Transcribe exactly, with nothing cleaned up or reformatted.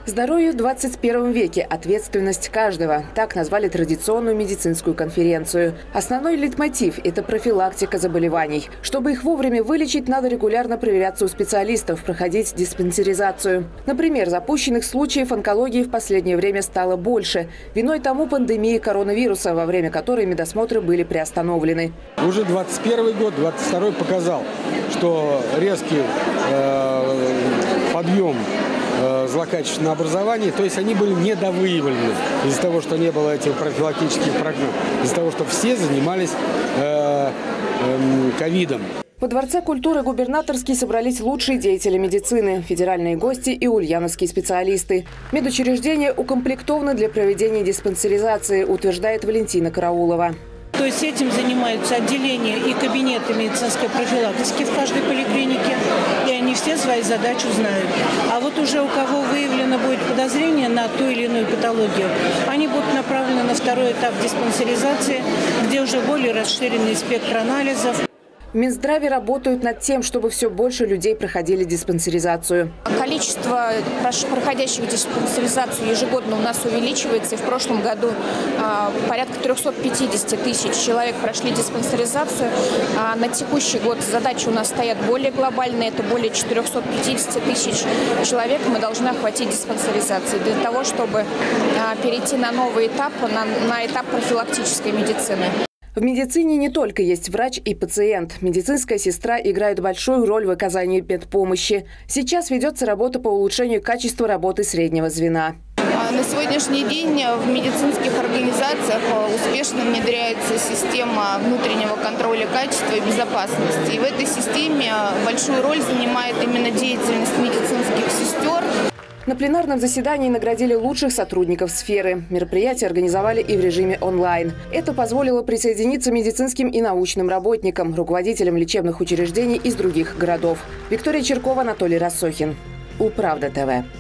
Здоровье в двадцать первом веке. Ответственность каждого. Так назвали традиционную медицинскую конференцию. Основной лейтмотив – это профилактика заболеваний. Чтобы их вовремя вылечить, надо регулярно проверяться у специалистов, проходить диспансеризацию. Например, запущенных случаев онкологии в последнее время стало больше. Виной тому пандемия коронавируса, во время которой медосмотры были приостановлены. Уже двадцать первый год, двадцать второй показал, что резкий э, подъем злокачественного образования, то есть они были недовыявлены из-за того, что не было этих профилактических программ, из-за того, что все занимались э, э, ковидом. Во Дворце культуры губернаторский собрались лучшие деятели медицины, федеральные гости и ульяновские специалисты. Медучреждения укомплектованы для проведения диспансеризации, утверждает Валентина Караулова. То есть этим занимаются отделения и кабинеты медицинской профилактики в каждой поликлинике, и они все свои задачи знают. А вот уже у кого выявлено будет подозрение на ту или иную патологию, они будут направлены на второй этап диспансеризации, где уже более расширенный спектр анализов. В Минздраве работают над тем, чтобы все больше людей проходили диспансеризацию. Количество проходящих диспансеризацию ежегодно у нас увеличивается. И в прошлом году а, порядка трёхсот пятидесяти тысяч человек прошли диспансеризацию. А на текущий год задачи у нас стоят более глобальные. Это более четырёхсот пятидесяти тысяч человек мы должны охватить диспансеризацией для того, чтобы а, перейти на новый этап, на, на этап профилактической медицины. В медицине не только есть врач и пациент. Медицинская сестра играет большую роль в оказании медпомощи. Сейчас ведется работа по улучшению качества работы среднего звена. На сегодняшний день в медицинских организациях успешно внедряется система внутреннего контроля качества и безопасности. И в этой системе большую роль занимает именно деятельность медицинских сестер. На пленарном заседании наградили лучших сотрудников сферы. Мероприятие организовали и в режиме онлайн. Это позволило присоединиться медицинским и научным работникам, руководителям лечебных учреждений из других городов. Виктория Черкова, Анатолий Рассохин. Управда ТВ.